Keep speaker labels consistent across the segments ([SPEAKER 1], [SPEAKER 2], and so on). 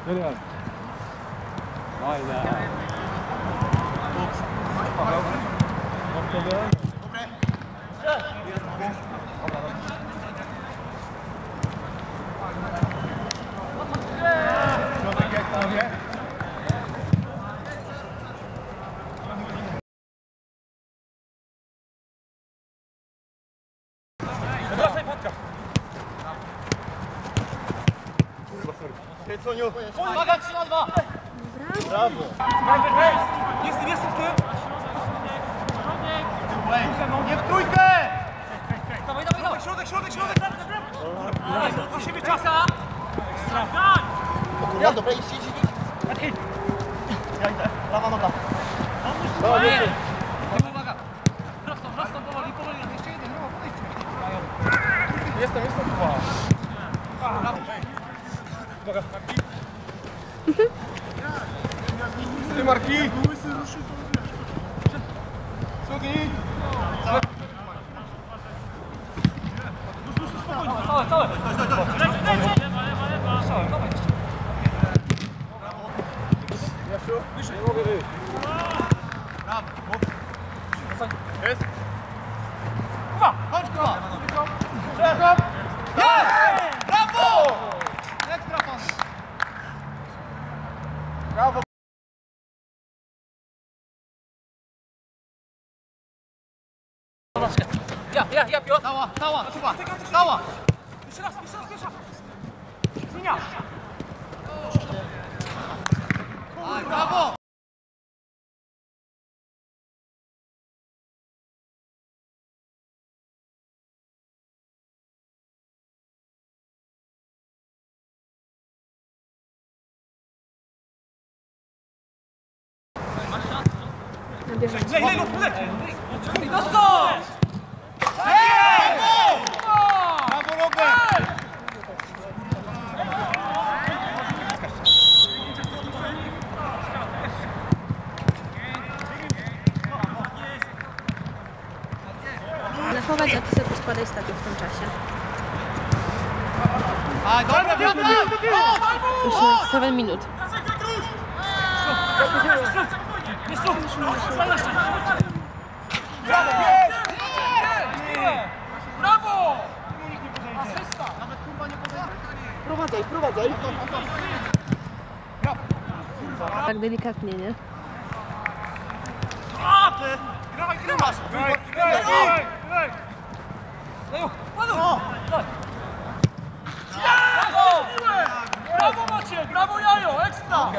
[SPEAKER 1] Julian. Fajne. Dobre. Środek jak tam, nie? Wracaj, Patka! Hej, Soniu! Uwaga, 3-2! Brawo! Jestem w tym! Nie w trójkę! Dawaj! Środek! Do siebie czasa!
[SPEAKER 2] Ja, dobra, idź. Ja idę, prawa noga.
[SPEAKER 1] Uwaga! Prosto, powoli, jeszcze jeden, no, podejdźmy. Jestem, chyba. Brawo, uwaga, Marki. Ty, Marki! Sługi! Całe! Jasiu, nie mogę wyjść. Brawo! Jest! Chodź, Kuba! Brawo! Ekstra pan! Brawo! Ja, Piotr! Stała! Jeszcze raz! Zmienia! Brawo! Lej! Doskocz! Brawo, Robert!
[SPEAKER 3] Zachować, a ty sobie poskładaj staty w tym czasie. Już 7 minut.
[SPEAKER 1] Brawo! Asysta! Nawet kurwa nie podejdzie.
[SPEAKER 2] Prowadzaj.
[SPEAKER 3] Tak delikatnie, nie?
[SPEAKER 1] Graj! Brawo Maciek! Brawo Jajo! Ekstra!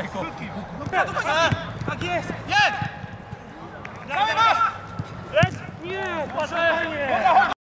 [SPEAKER 1] Tak jest! Jest! Nie! Patrzę!